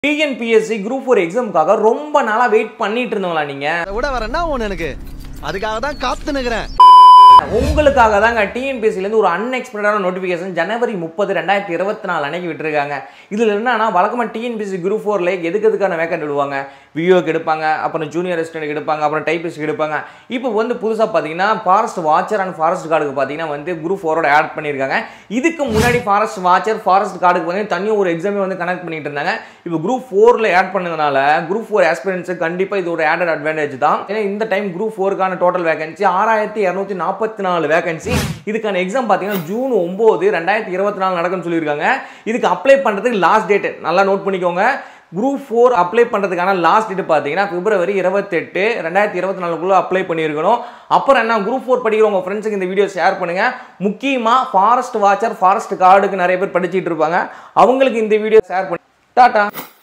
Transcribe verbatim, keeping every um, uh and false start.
T N P S C Group four எக்ஸாமுக்காக ரொம்ப நாளா wait பண்ணிட்டு இருந்தவங்களா நீங்க? விட வரேன்னா ஒன்னு எனக்கு அதுக்காக தான் காத்து நிக்கிறேன். உங்களுக்காக தாங்க T N P S C ல இருந்து ஒரு அன்எக்ஸ்பெக்டடான நோட்டிஃபிகேஷன் ஜனவரி முப்பது ரெண்டாயிரத்தி இருபத்தி நாலு அன்னைக்கு விட்டுருக்காங்க. இதுல என்னன்னா வழக்கமா T N P S C Group four ல எதுக்கு எதுக்கான வேக்கன்ட் விடுவாங்க, விஓக்கு எடுப்பாங்க, அப்புறம் ஜூனியர் அசிஸ்டன்ட் எடுப்பாங்க, அப்புறம் டைபிஸ்ட் எடுப்பாங்க. இப்போ வந்து புதுசா பாத்தீங்கன்னா ஃபாரஸ்ட் வாட்சர் அண்ட் ஃபாரஸ்ட் கார்டுக்கு பாத்தீங்கன்னா வந்து குரூப் ஃபோரோட ஆட் பண்ணிருக்காங்க. இதுக்கு முன்னாடி ஃபாரஸ்ட் வாட்சர் ஃபாரஸ்ட் கார்டுக்கு வந்து தனியாக ஒரு எக்ஸாமே வந்து கனெக்ட் பண்ணிட்டு இருந்தாங்க. இப்போ குரூப் ஃபோர்ல ஆட் பண்ணதுனால குரூப் ஃபோர் ஆஸ்பிரன்ட்ஸ் கண்டிப்பா இது ஒரு ஆடட் அட்வான்டேஜ் தான். ஏன்னா இந்த டைம் குரூப் ஃபோருக்கான டோட்டல் வேகன்சி ஆறாயிரத்தி இருநூத்தி நாற்பத்தி நாலு வேகன்சி. இதுக்கான எக்ஸாம் பாத்தீங்கன்னா ஜூன் ஒன்பது ரெண்டாயிரத்தி இருபத்தி நாலு நடக்கும்னு சொல்லியிருக்காங்க. இதுக்கு அப்ளை பண்றதுக்கு லாஸ்ட் டேட் நல்லா நோட் பண்ணிக்கோங்க. குரூப் ஃபோர் அப்ளை பண்றதுக்கான லாஸ்ட் டேட் பாத்தீங்கன்னா பிப்ரவரி இருபத்தெட்டு ரெண்டாயிரத்தி இருபத்தி நாலுக்குள்ள அப்ளை பண்ணியிருக்கணும். அப்புறம் என்ன குரூப் ஃபோர் படிக்கிற உங்க ஃப்ரெண்ட்ஸுக்கு இந்த வீடியோ ஷேர் பண்ணுங்க. முக்கியமா ஃபாரஸ்ட் வாட்சர் ஃபாரஸ்ட் கார்டுக்கு நிறைய பேர் படிச்சுட்டு இருப்பாங்க, அவங்களுக்கு இந்த வீடியோ ஷேர் பண்ணி டாடா.